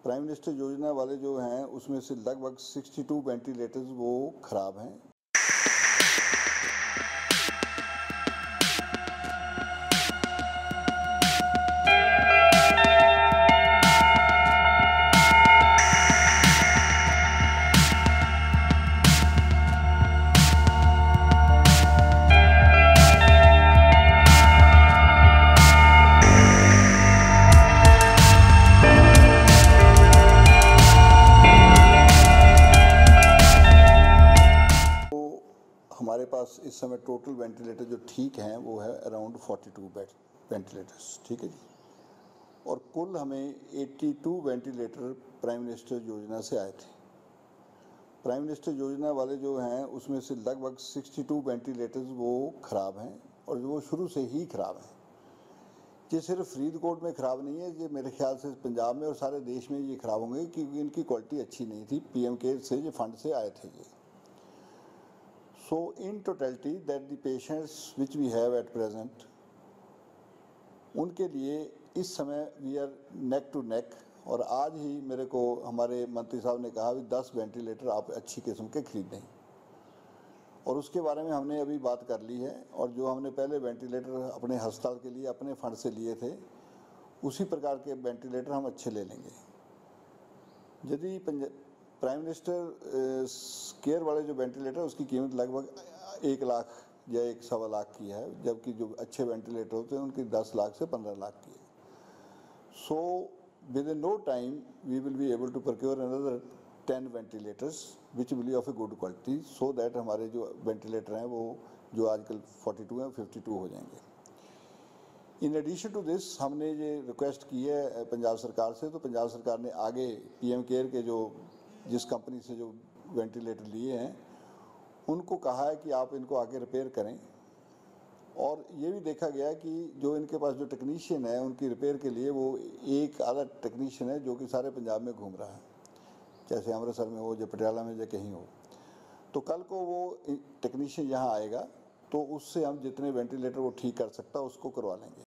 Prime minister योजना वाले जो हैं उसमें से लगभग 62 वेंटिलेटर्स वो ख़राब हैं। हमारे पास इस समय टोटल वेंटिलेटर जो ठीक हैं वो है अराउंड 42 वेंटिलेटर्स, ठीक है जी। और कुल हमें 82 वेंटिलेटर प्राइम मिनिस्टर योजना से आए थे। प्राइम मिनिस्टर योजना वाले जो हैं उसमें से लगभग 62 वेंटिलेटर्स वो ख़राब हैं और वो शुरू से ही ख़राब हैं। ये सिर्फ फरीदकोट में ख़राब नहीं है, ये मेरे ख्याल से पंजाब में और सारे देश में ये ख़राब होंगे क्योंकि इनकी क्वालिटी अच्छी नहीं थी। पीएम केयर से ये फंड से आए थे ये। So in totality that the patients which we have at present, उनके लिए इस समय we are neck to neck। और आज ही मेरे को हमारे मंत्री साहब ने कहा भी 10 वेंटिलेटर आप अच्छी किस्म के खरीदें, और उसके बारे में हमने अभी बात कर ली है। और जो हमने पहले वेंटिलेटर अपने अस्पताल के लिए अपने फंड से लिए थे उसी प्रकार के वेंटिलेटर हम अच्छे ले लेंगे। यदि प्राइम मिनिस्टर केयर वाले जो वेंटिलेटर उसकी कीमत लगभग 1 लाख या 1.25 लाख की है, जबकि जो अच्छे वेंटिलेटर होते हैं उनकी 10 लाख से 15 लाख की है। So within no time we will be able to procure another 10 ventilators which will be of a good quality, so that हमारे जो वेंटिलेटर हैं वो जो आजकल 42 हैं 52 हो जाएंगे। इन एडिशन टू दिस हमने ये रिक्वेस्ट की है पंजाब सरकार से, तो पंजाब सरकार ने आगे पीएम केयर के जो जिस कंपनी से जो वेंटिलेटर लिए हैं उनको कहा है कि आप इनको आगे रिपेयर करें। और ये भी देखा गया कि जो इनके पास जो टेक्नीशियन है उनकी रिपेयर के लिए वो एक अलग टेक्नीशियन है जो कि सारे पंजाब में घूम रहा है, जैसे अमृतसर में हो या पटियाला में या कहीं हो। तो कल को वो टेक्नीशियन यहाँ आएगा तो उससे हम जितने वेंटिलेटर वो ठीक कर सकता उसको करवा लेंगे।